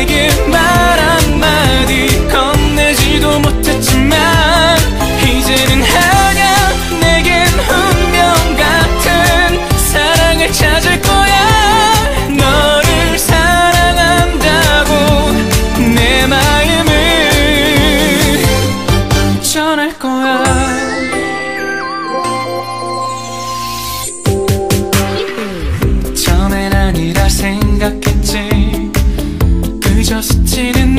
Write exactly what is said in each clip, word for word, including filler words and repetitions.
내게 말 한마디 건네지도 못했지만 이제는 아냐 내겐 운명 같은 사랑을 찾을 거야. 너를 사랑한다고 내 마음을 전할 거야. 처음엔 아니라 생각했지. 그저 스치는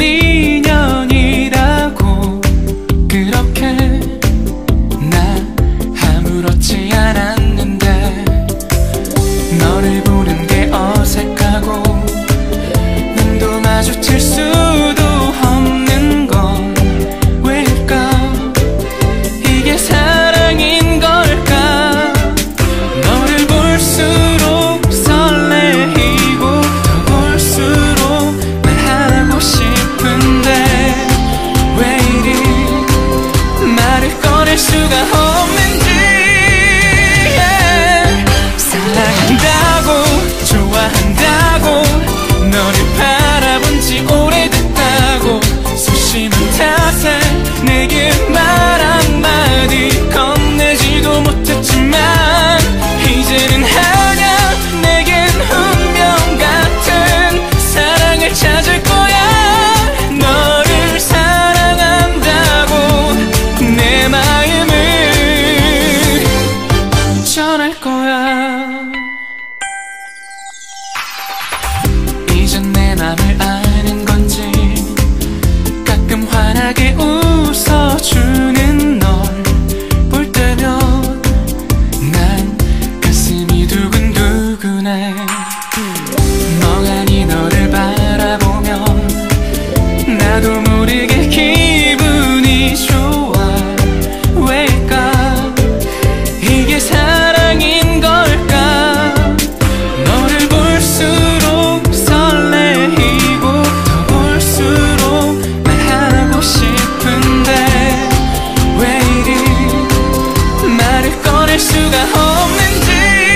인연이라고. 그렇게 나 아무렇지 않았는데 너를 보는 게 어색하고 눈도 마주칠 수도 없는 건 왜일까? 이게 사랑인 걸까? 너를 볼수록 설레이고 더 볼수록 말하고 싶은데 왜 이리 말을 꺼낼 수가 없는지. yeah. 사랑한다고 좋아한다고 너를 바라본 지 오래됐다고 수심은 탓에 내게 말 한마디 건네지도 못했지만 이제는 아냐 내겐 운명 같은 사랑을 찾을 거야. 너를 사랑한다고 내 마음을 전할 거야. 이젠 내 맘을 아는 건지 가끔 환하게 웃어주는 널 볼 때면 난 가슴이 두근두근해. 멍하니 너를 바라보면 나도 모르게 기분이 좋아. 왜일까? 이게 사랑인 걸까? 너를 볼수록 설레이고 더 볼수록 말하고 싶은데 왜 이리 말을 꺼낼 수가 없는지.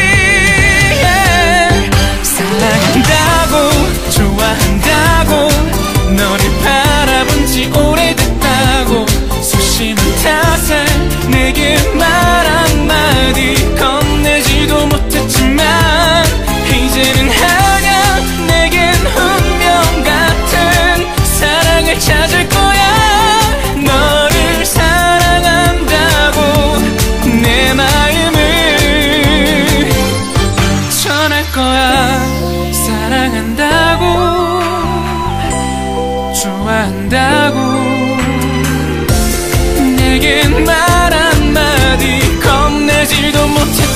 yeah. 사랑한다고 좋아한다고 너를 바라본 지 오래됐다고 수심은 탓에 내게 말 한마디 건네지도 못했지만 이제는 아냐 내겐 운명 같은 사랑을 찾을 거야. 너를 사랑한다고 내 마음을 전할 거야. 사랑한다고 좋아한다고 내겐 말 한마디 건네지도 못해